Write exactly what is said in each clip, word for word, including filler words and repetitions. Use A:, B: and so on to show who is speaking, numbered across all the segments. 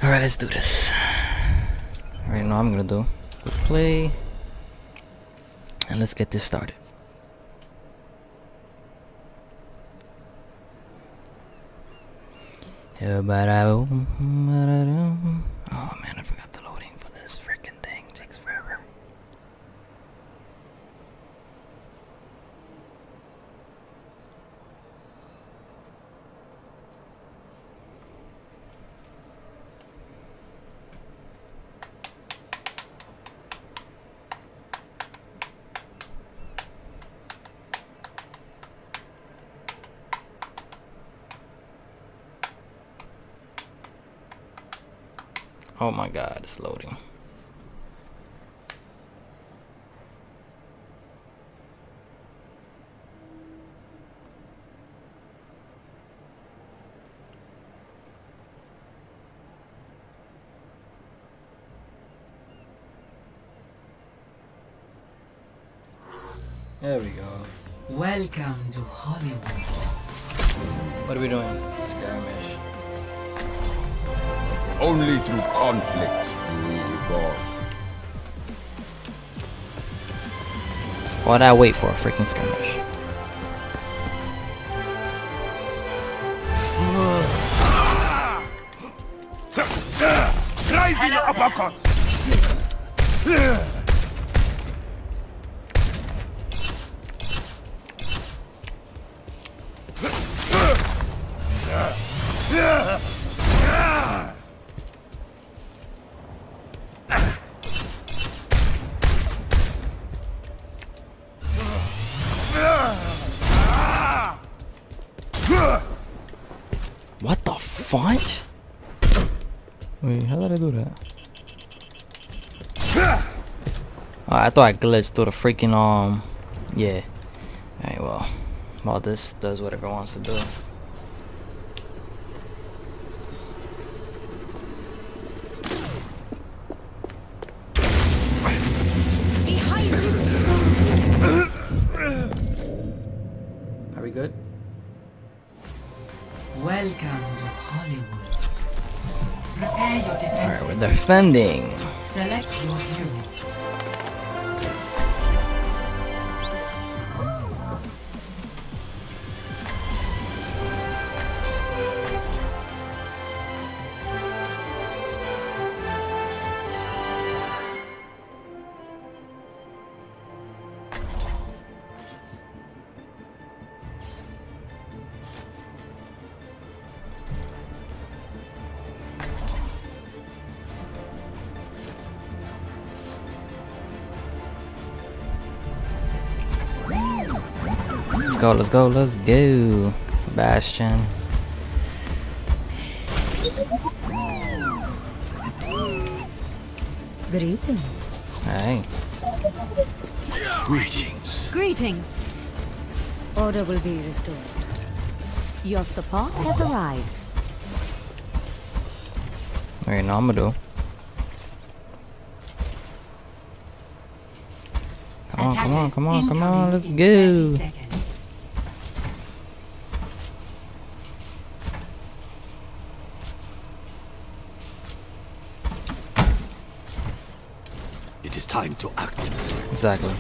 A: Alright, let's do this. Alright, know what I'm gonna do. Click play. And let's get this started. Oh man, I forgot the loading for this freaking thing. It takes forever. Oh my god, it's loading. There we go.
B: Welcome to Hollywood.
A: What are we doing? Skirmish.
C: Only through conflict will we evolve.
A: Why'd I wait for a freaking skirmish?
C: Rising uppercuts!
A: What the fudge? Wait, how did I do that? Oh, I thought I glitched through the freaking um yeah. Alright, well. Well, this does whatever it wants to do. Are we good?
B: Welcome to Hollywood. Prepare your defenses.
A: Alright, we're defending.
B: Select your hero.
A: Let's go, let's go, let's go. Bastion.
D: Greetings.
A: Hey.
C: Greetings.
D: Greetings. Order will be restored. Your support has arrived.
A: Alright, now I'm gonna do. Come on, come on, come on, come on, let's go.
C: It is time to act.
A: Exactly.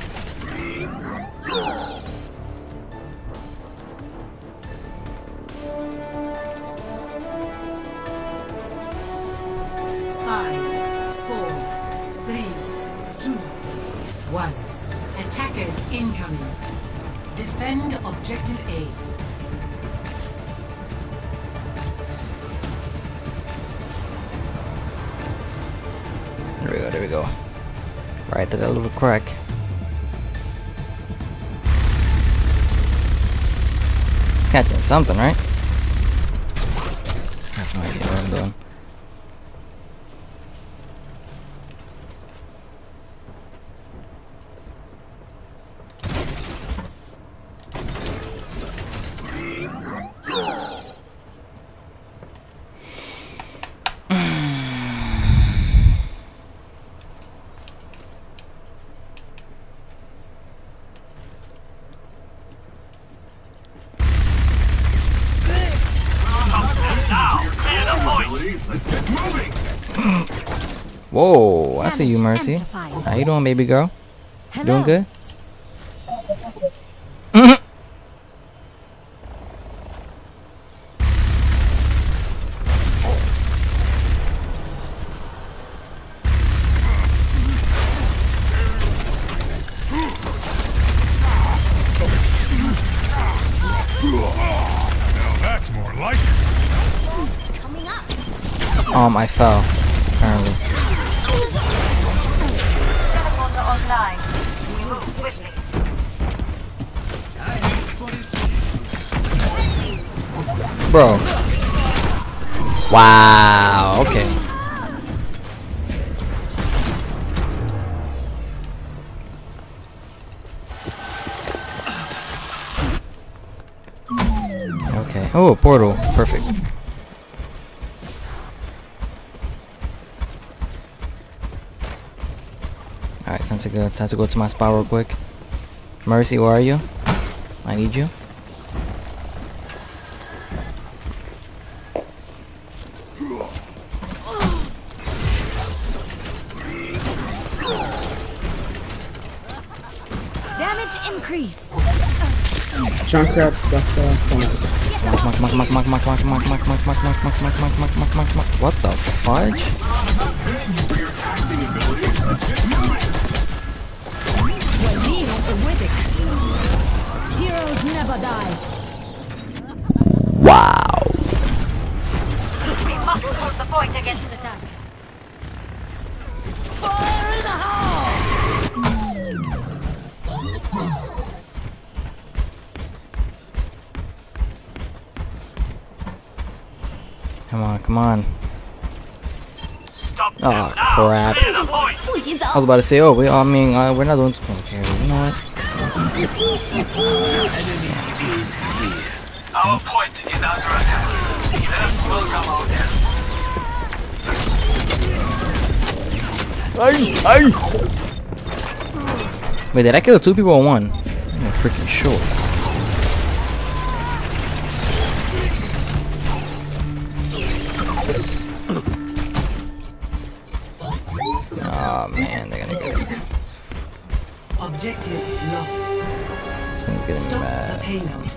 B: Five, four, three, two, one. Attackers incoming. Defend objective A.
A: There we go, there we go. Right to that little crack. Catching something, right? I have no idea what I'm doing.
C: Let's get moving!
A: Whoa, I see you,
D: Damage
A: Mercy.
D: amplified.
A: How you doing, baby girl?
D: Hello.
A: Doing good?
E: That's more like it.
D: Coming up.
A: Um, I fell. Apparently.
F: Teleporter online. We move swiftly.
A: Bro. Wow. Okay. Okay. Oh, portal. Perfect. Alright, time to go time to go to my spot real quick. Mercy, where are you? I need you.
D: Damage increased.
G: Junkrat stuff uh,
A: Mark, mark, mark, mark, mark, mark, mark, mark, mark, mark, mark, mark, mark, mark, mark, mark, mark, mark. What the fudge?
D: Heroes never die.
A: Wow.
F: We must hold the point against the tank.
D: Fire in the hole!
A: Come on, come on.
E: Stop
A: Oh
E: them now.
A: crap.
E: Clear the point.
A: I was about to say, oh, we, I mean, uh, we're not doing. Okay, you know what?
E: Our point is under attack. Let us welcome our guests.
A: Wait, did I kill two people or one? I'm not freaking sure. Oh man, they're gonna get it.
B: Objective lost.
A: This thing's getting me
B: Stop the
A: mad.
B: payload.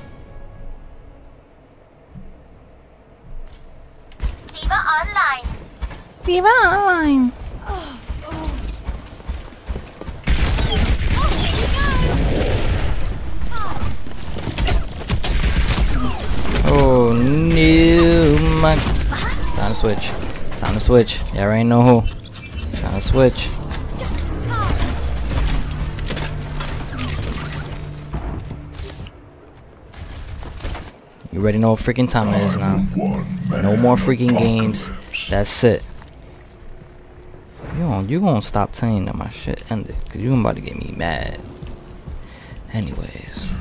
F: Diva online.
A: Diva online. Oh no, my. Time to switch. Time to switch. Yeah, right know who. Time to switch. You already know what freaking time it is now. No more freaking games. That's it. You gon' you gonna stop saying that my shit ended, cause you about to get me mad. Anyways.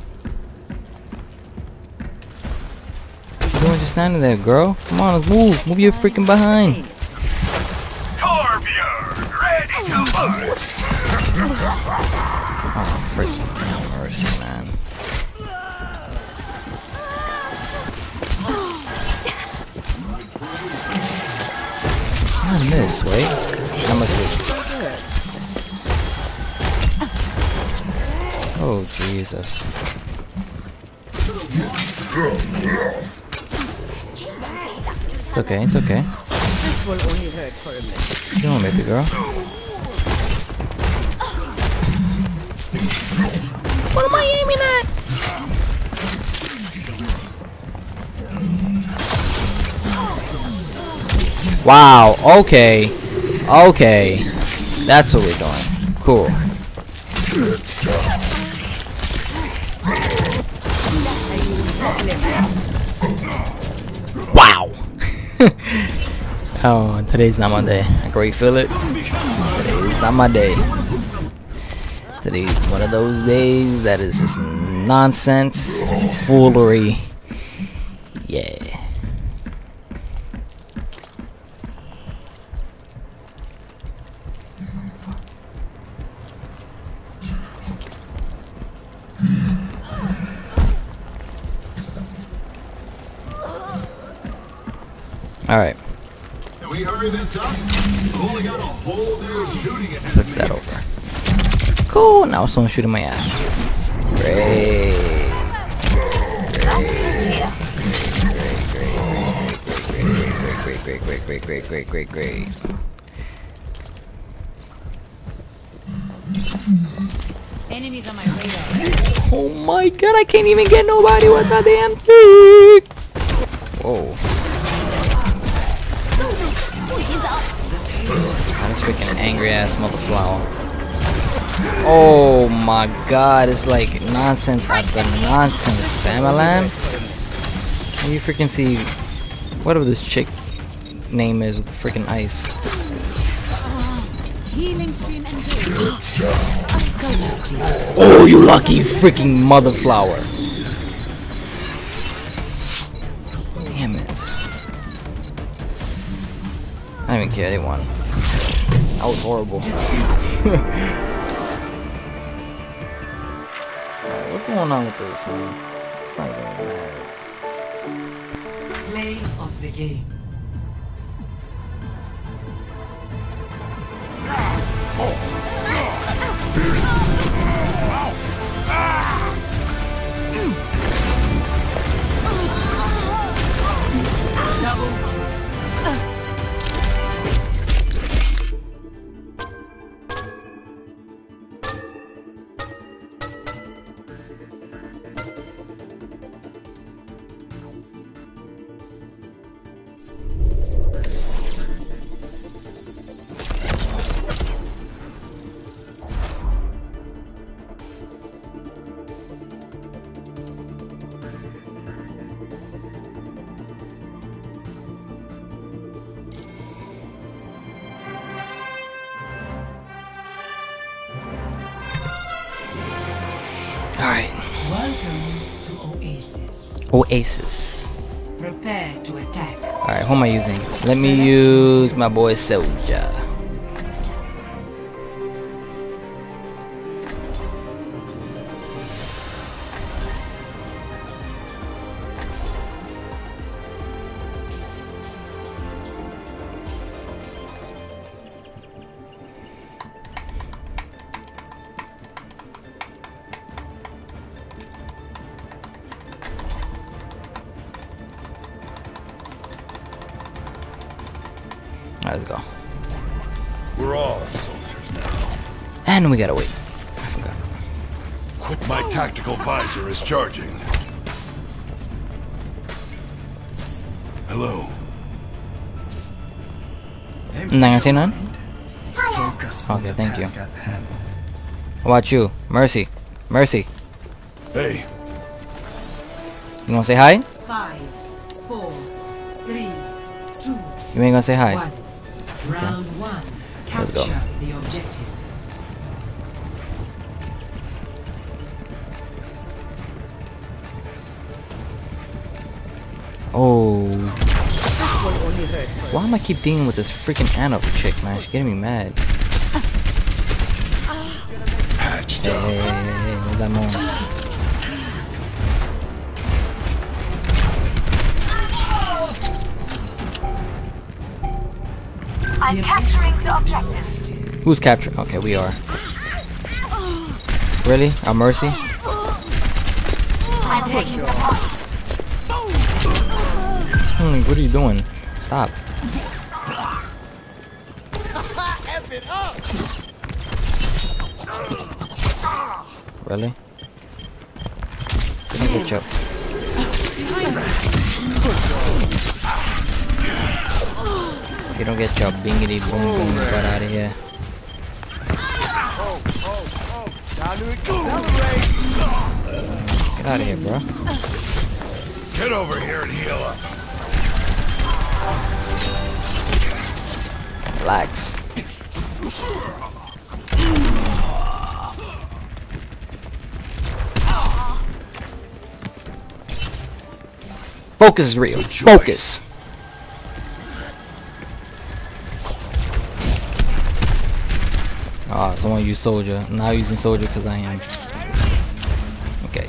A: What you doing just standing there, girl? Come on, let's move. Move your freaking behind.
E: Torbjorn, ready to fight.
A: Oh, freaking mercy, man. I miss, wait. I must be. Oh, Jesus. It's okay, it's okay.
B: This will only hurt for a minute.
A: What you doing, baby girl? What am I aiming at? Wow, okay. Okay. That's what we're doing. Cool. Wow. Oh, today's not my day. I can already feel it. Today's not my day. Today's one of those days that is just nonsense, foolery. Yeah. All right.
C: Can we hurry this up? We've only got a
A: Puts that over. Cool. Now someone's shooting my ass. Great. Great, great, great, great, great, great, great, great.
D: Enemies on my radar.
A: Oh my god, I can't even get nobody with that damn thing. Whoa. God, this freaking angry ass motherflower. Oh my god, it's like nonsense after nonsense, Famalam. Can you freaking see whatever this chick name is with the freaking ice?
D: Healing stream engaged.
A: Oh, you lucky freaking motherflower. Damn it. I don't even care, they won. That was horrible. Alright, what's going on with this, man? It's not going bad.
B: Play of the game.
A: Alright.
B: Welcome to Oasis.
A: Oasis.
B: Prepare to attack.
A: Alright, who am I using? Let me use my boy Soldier. Let's go.
C: We're all soldiers now.
A: And we gotta wait. I forgot.
C: Quit, my tactical visor is charging. Hello.
A: I'm not gonna say none?
B: Focus on
A: Okay,
B: the
A: thank you.
B: task at hand.
A: How about you? Mercy. Mercy.
C: Hey,
A: You wanna say hi?
B: Five, four, three, two,
A: You ain't gonna say hi.
B: one. Round one.
A: Let's go.
B: Capture the objective.
A: Oh. Why am I keep dealing with this freaking Anna chick, man? She's getting me mad.
C: patched
A: Hey,
C: up.
A: hey, hey, hey, where's that moon?
F: I'm capturing the objective.
A: Who's capturing? Okay, we are. Really? Our Mercy?
F: I'm taking the point.
A: Hmm, what are you doing? Stop. Really? Let me get you up. If you don't get your bingity boom boom right out of here. Get out of here, bro.
C: Get over here and heal up.
A: Relax. Focus is real. Focus. Ah, someone use soldier. I'm not using soldier because I am. Okay.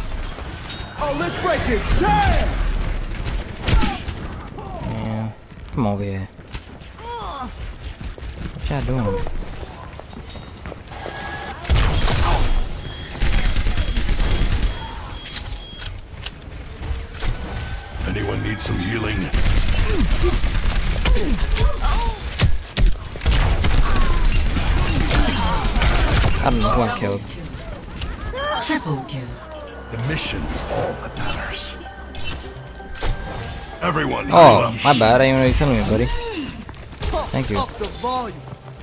C: Oh, let's break it. Damn!
A: Yeah. Come over here. What y'all doing?
C: Anyone need some healing?
A: I don't know who I killed.
B: Triple kill.
C: The mission's all that matters. Everyone, heal
A: Oh,
C: up.
A: my bad. I didn't even know you telling me, buddy. Thank you.
C: Up the volume.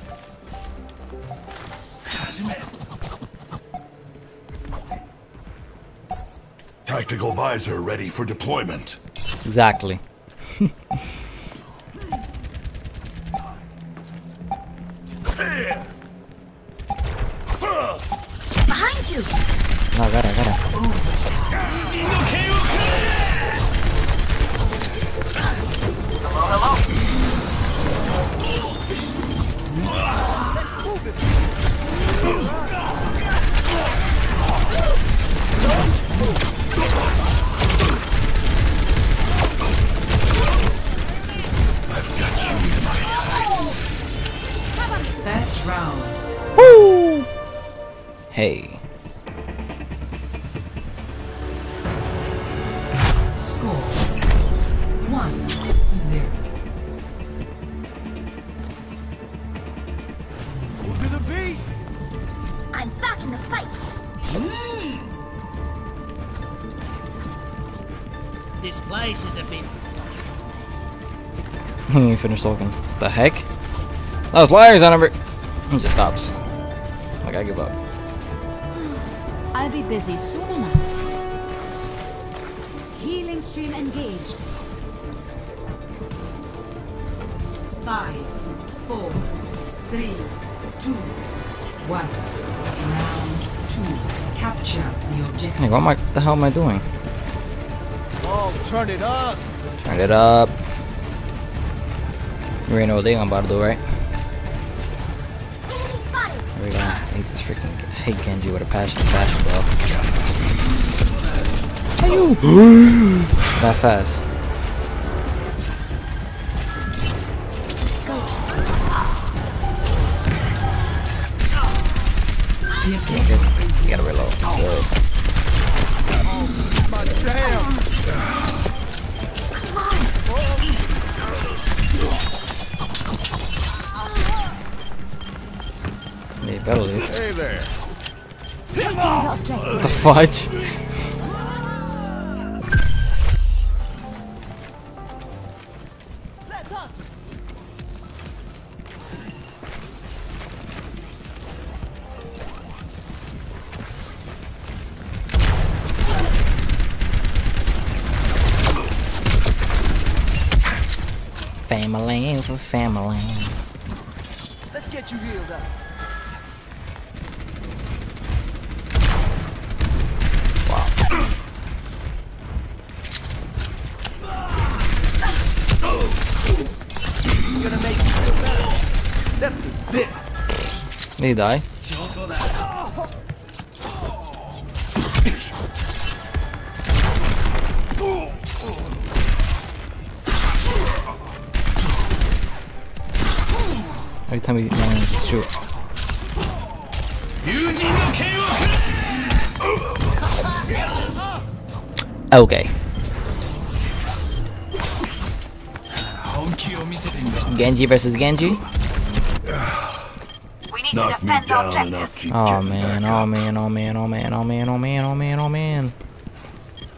C: Tactical visor ready for deployment.
A: Exactly.
F: Behind you!
A: No, I got it, I got it.
E: Hello, hello.
C: I've got you in my sights.
B: Best round.
A: Woo! Hey.
B: Score. One. Zero.
C: To the beat.
F: I'm back in the fight!
H: This place is a bit.
A: He ain't finished talking. The heck? That was liars on number. He just stops. Like, I give up.
D: I'll be busy soon enough. Healing stream engaged.
B: Five, four, three, two, one. Round two. Capture the objective.
A: Like, what, am I, what the hell am I doing?
C: Oh, turn it up.
A: Turn it up. We already know what they gonna about to do, right? There we go. I hate this freaking. I hate Genji with a passion, passion, bro. Hey you! That fast.
B: The objective is
A: You gotta reload. Good.
C: My damn.
A: Yeah, you better leave.
C: Hey there.
A: What the fudge? Family for family.
H: Let's get you healed up. Gonna make you feel better. Lefty, this.
A: Did he die? Every time he lands, shoot. Okay. Genji versus Genji.
F: We need
C: Knock
F: to
C: me
F: defend
C: down
F: objective.
C: and I'll keep
A: Oh
C: getting
A: man,
C: back
A: oh
C: up.
A: man, oh man, oh man, oh man, oh man, oh man, oh man, oh man.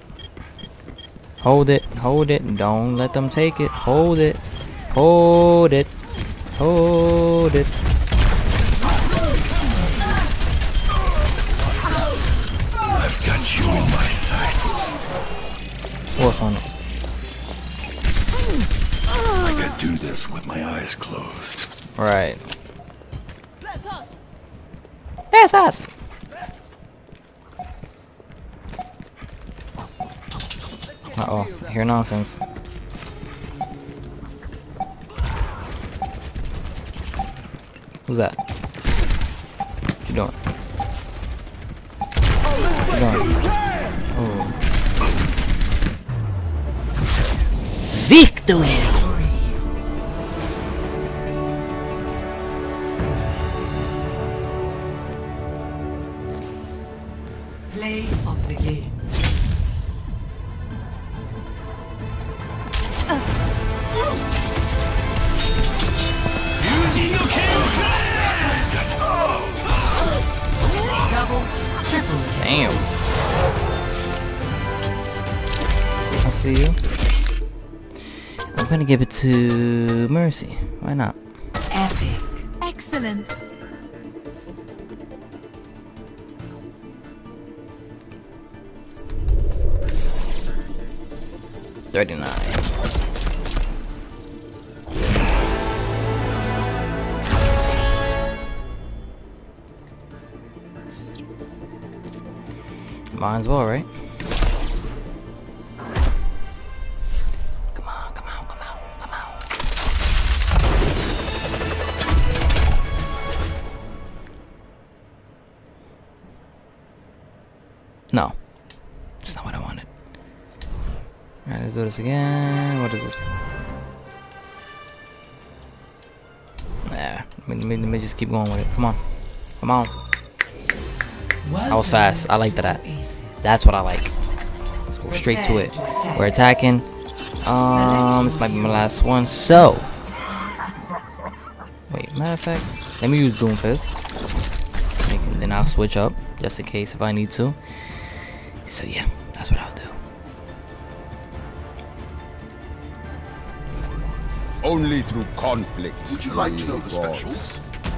A: Hold it, hold it, don't let them take it. Hold it, hold it, hold it.
C: I've got you in my sights.
A: What's on it?
C: I can do this with my eyes closed.
A: Right. That's awesome. Uh oh, I hear nonsense. Who's that? What you doing? What you doing? Oh.
H: Victory!
B: Play of the game. Double, triple.
A: Damn. I see you. I'm gonna give it to Mercy. Why not?
B: Epic.
D: Excellent.
A: thirty-nine. Might as well, right? Come on, come on, come on, come on. No. That's not what I wanted. Alright, let's do this again. What is this? Nah, let me, let me, let me just keep going with it. Come on. Come on. I was fast. I like that. That's what I like. Let's go straight to it. We're attacking. Um, this might be my last one. So, wait. Matter of fact, let me use Doomfist. And then I'll switch up just in case if I need to. So yeah, that's what I'll do.
I: Only through conflict.
C: Would you like to know the specials?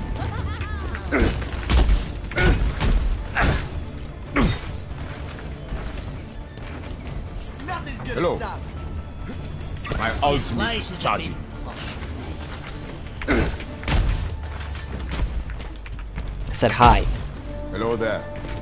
I: Hello. My ultimate is charging.
A: I said hi.
I: Hello there.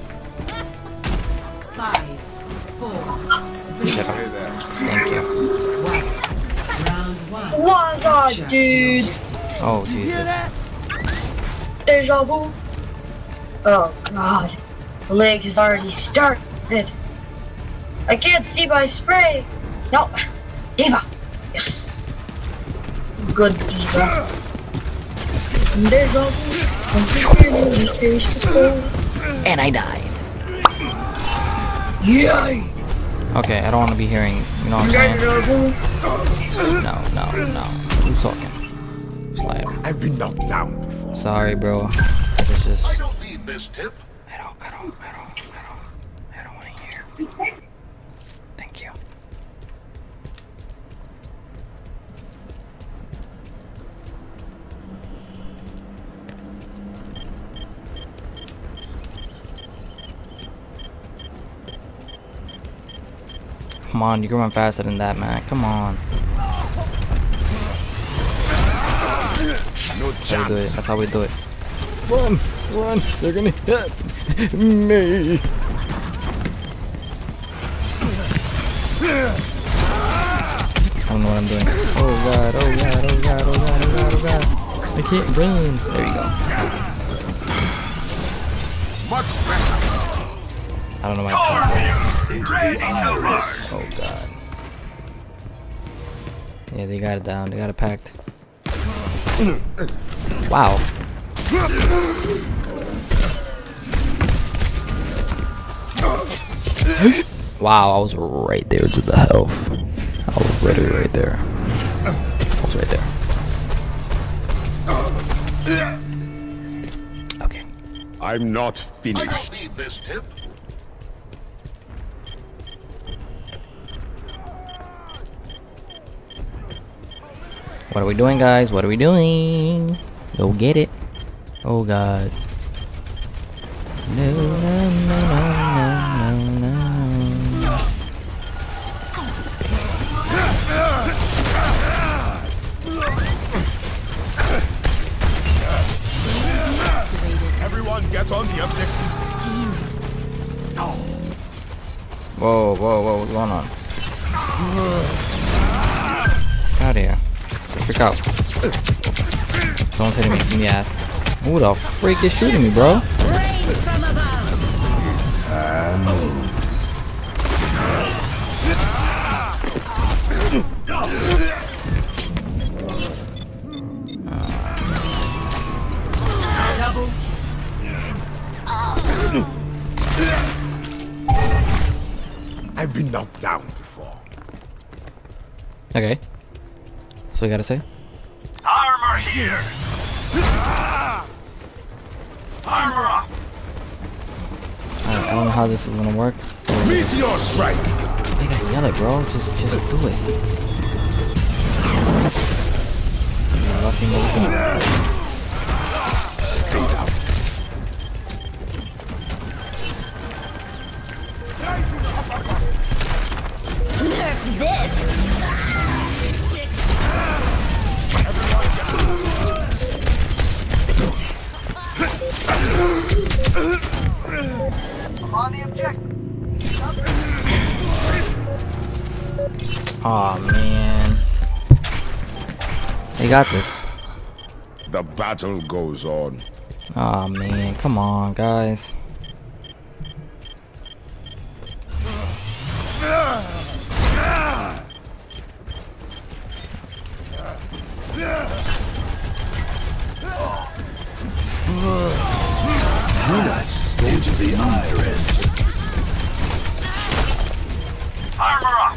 B: Five, four,
A: Shut up.
I: Hey there.
A: Thank you.
B: round one.
J: What's up, dudes?
A: Oh Jesus.
J: Deja vu. Oh god, the leg has already started. I can't see my spray. No, Diva. Yes, good Diva. Deja vu.
A: And I died.
J: Yay!
A: Okay, I don't want to be hearing. You know what I'm saying?
J: Deja vu.
A: No, no, no. Who's talking? Slide.
I: I've been knocked down before.
A: Sorry, bro. It's just.
C: I don't need this tip.
A: I don't. I don't. I don't. I don't. I don't want to hear. Thank you. Come on, you can run faster than that, man. Come on.
I: No
A: That's how we do it.
I: chance.
A: That's how we do it. Run, run. They're gonna hit me. I don't know what I'm doing. Oh god, oh god, oh god, oh god, oh god, oh god. I can't run. There you go.
I: Much better.
A: I don't know why. Oh god. Yeah, they got it down. They got it packed. Wow. Wow, I was right there to the health. I was ready right there. I was right there. Okay.
I: I'm not
C: I
I: finished.
C: don't need this tip.
A: What are we doing, guys? What are we doing? Go get it. Oh god. No, no, no, no, no, no, no.
I: Everyone get on the objective.
A: Whoa, whoa, whoa, what's going on? Get out of here. Freak out. Someone's hitting me in the ass. Who the freak is shooting me, bro?
I: I've been knocked down before.
A: Okay. So you gotta say?
E: Armor here. Armor up.
A: Alright, I don't know how this is gonna work.
I: Meteor strike.
A: You gotta yell it, bro. Just, just do it. Lucky move.
I: Stay down.
F: Nerf this!
E: On the objective.
A: Aw, man. They got this.
I: The battle goes on.
A: Aw, man. Come on, guys.
B: Midas, go to the Iris.
E: Armor up.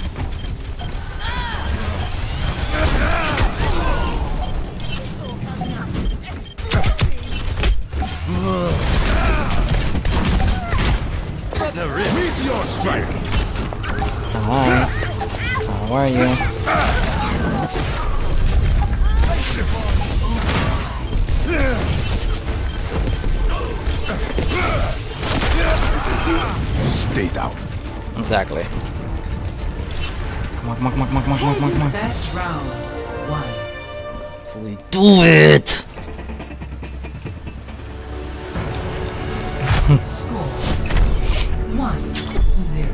I: Meteor strike.
A: Hi. How are you?
I: Stay down.
A: Exactly. Come on, come on, come on, come on, come on, come on, come on.
B: Best round one.
A: So we do it!
B: Score one zero.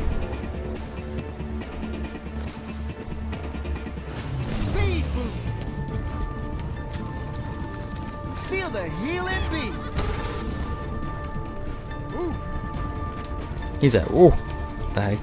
H: Speed boost. Feel the healing beat. Ooh.
A: He said, ooh. The heck?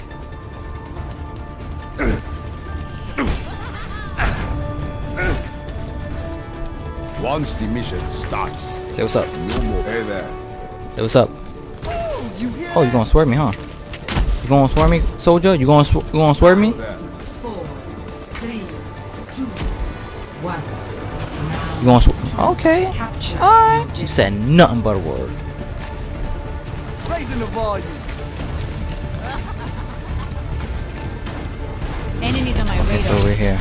I: Once the mission starts,
A: Say what's up.
I: no more. Hey there.
A: Say what's up.
H: Oh, you hear
A: Oh, you gonna swerve me, huh? You gonna swerve me, soldier? You gonna sw you gonna swerve me?
I: There.
B: Four, three, two, one.
A: You gonna sw Okay.
B: Capture.
A: Alright. You said nothing but a word.
H: raising the volume?
D: Enemies on my
A: Okay,
D: radar.
A: so we're here.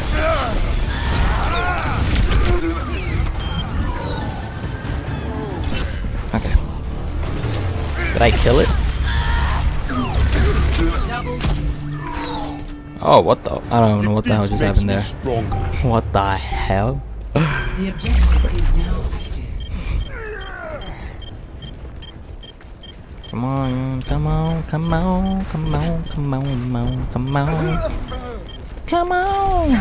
A: Okay. Did I kill it? Oh, what the? I don't even know what the hell just
I: Defeat
A: happened there.
I: makes me stronger.
A: What the hell?
B: The objective is now active.
A: Come on, come on, come on, come on, come on, come on, come on. Come on!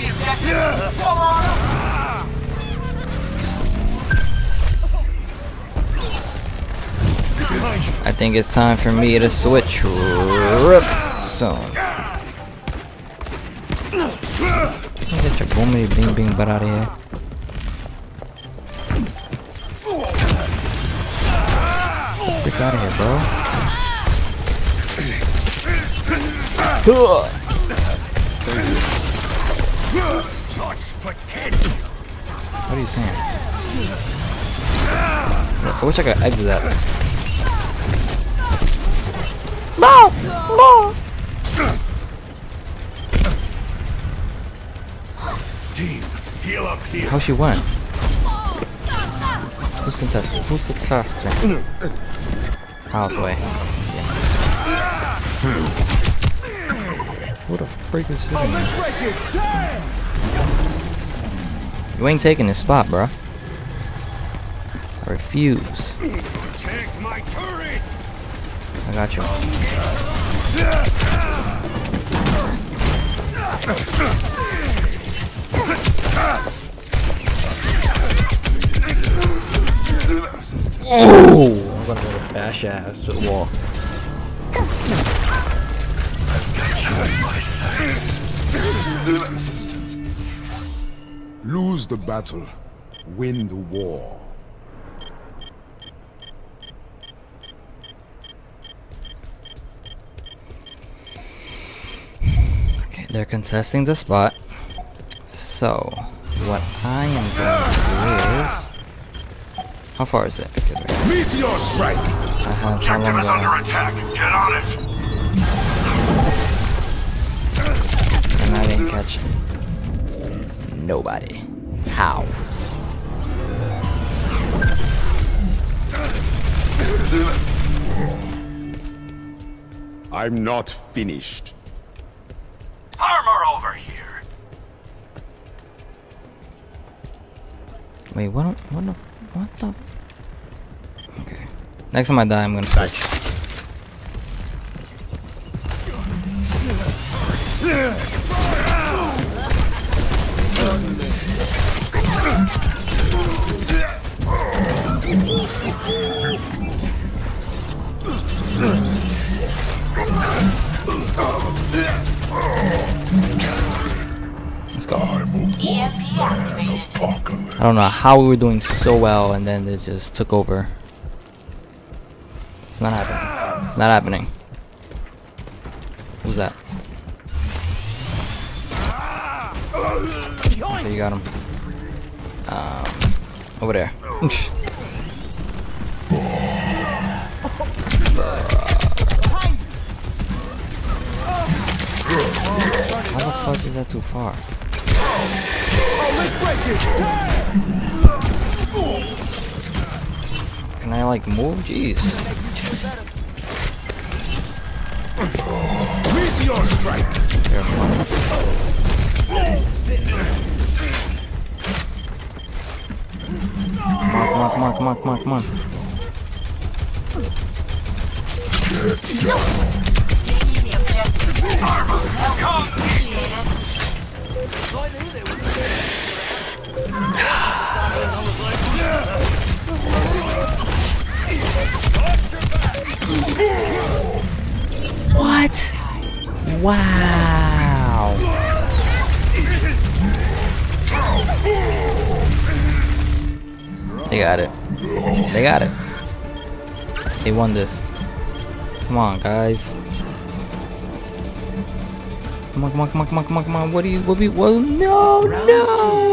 A: I think it's time for me to switch rip soon. Get your boomity bing bing butt out of here. Freak out of here, bro. What are you saying? I wish I could exit that. No! No!
C: Team, heal up here.
A: How she went? Who's contesting? Who's contesting? Houseway. Who the freak is
H: Oh,
A: hitting me?
H: let's break it down.
A: You ain't taking this spot, bruh. I refuse.
C: Protect my turret.
A: I got you. Oh! I'm gonna go to bash ass to the wall.
C: I've got you in my sights.
I: Lose the battle, win the war.
A: They're contesting the spot. So, what I am going to do is... How far is it? Okay, there.
I: Meteor strike!
A: I have how long
C: Objective is
A: do I
C: under
A: have?
C: attack. Get on it.
A: And I didn't catch nobody. How?
I: I'm not finished.
E: Armor over here.
A: Wait, what? the- What the? What the? Okay. Next time I die, I'm gonna switch. Let's go. I don't know how we were doing so well and then it just took over. It's not happening. It's not happening. Who's that? Okay, you got him. Um, over there. How the fuck is that too far?
H: Oh, let's break it. Damn.
A: Can I like move? Jeez.
I: Meteor strike!
A: They're fun. Mark, mark, mark, mark, mark, mark.
F: Taking the objective.
E: Armor. Come.
F: Initiated.
A: What? Wow. They got it. They got it. They won this. Come on, guys. Come on, come on, come on, come on, come on, come on. What do you, what do you, well, no, no.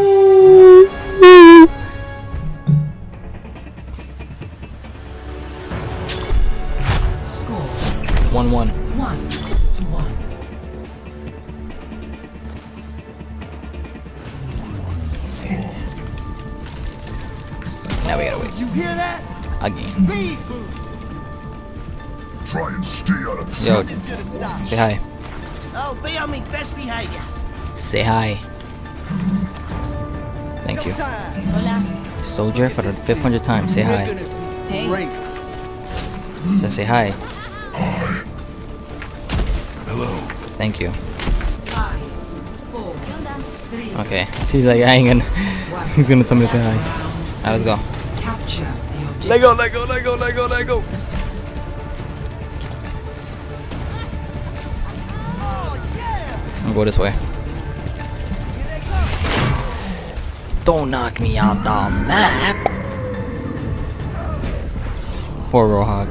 B: Score
A: One, one.
B: one to one.
A: Now we gotta wait
H: You hear that?
A: again.
H: Speed boost.
C: Try and stay out of
A: Yo,
H: Consider stop.
A: say hi.
H: I'll be on my best behavior.
A: Say hi. Thank you.
H: Time.
A: Soldier for the fifth hundred time. Say hi.
D: Hey.
H: Great.
A: Then say hi.
C: Hello.
A: Thank you.
B: Five, four, three,
A: Okay. He's like, I ain't gonna. He's gonna tell me to say hi. Alright, let's go.
B: capture the objective.
A: Let go, let go, let go, let go, let go.
H: Oh, yeah.
A: I'm gonna go this way.
H: Here they come.
A: Don't knock me out the map. Poor Rohag.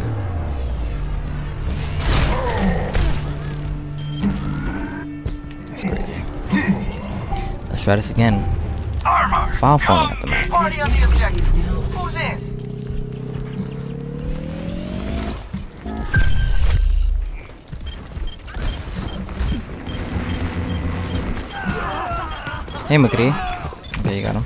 A: That's crazy. Let's try this again.
E: Armor.
A: Foul falling at the map.
E: Party on the objective. Who's in?
A: Hey, McCree. Okay, you got him.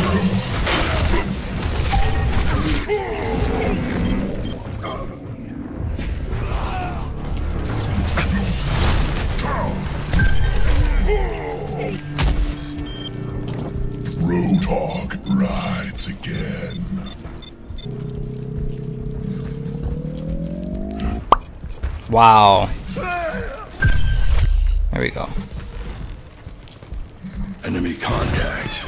C: Roadhog rides again.
A: Wow. There we go.
C: Enemy contact.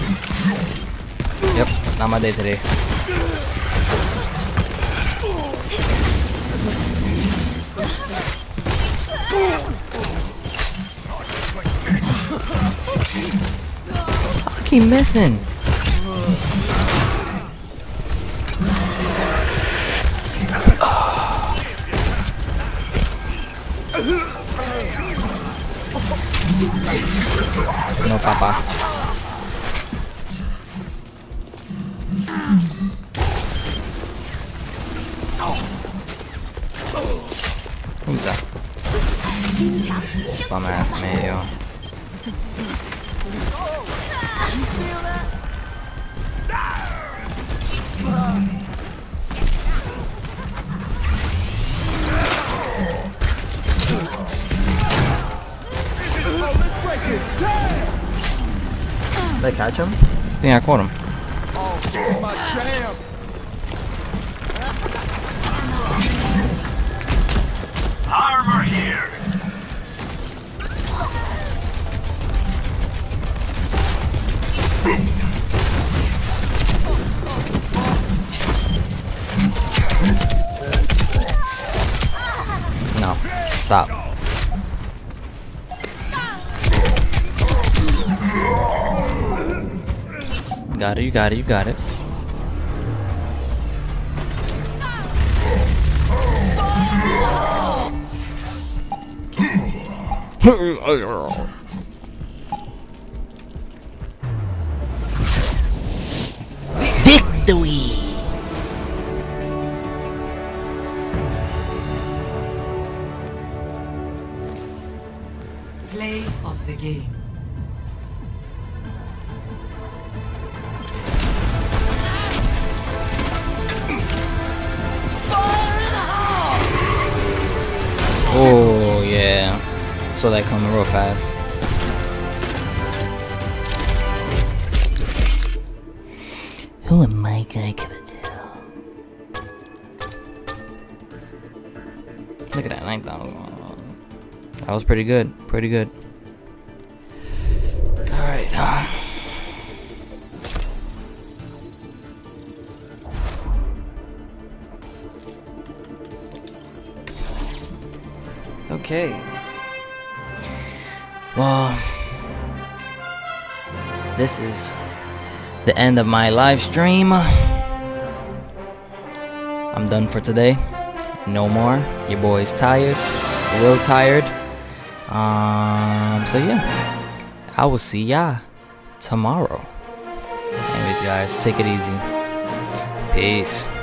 A: Yep, not my day today. I keep missing. No, papa. Who's that? Bum ass Mayo. Did I catch him? I think I caught him.
H: Oh, my damn.
E: Armor here.
A: No, stop. Got it, you got it, you got it. Victory!
B: Play of the game.
A: Oh yeah, saw that coming real fast. Who am I gonna give it to? Look at that nine thousand. That was pretty good, pretty good. All right. Okay. Well, this is the end of my live stream. I'm done for today. No more. Your boy's tired. Real tired. Um, so yeah. I will see ya tomorrow. Anyways, guys, take it easy. Peace.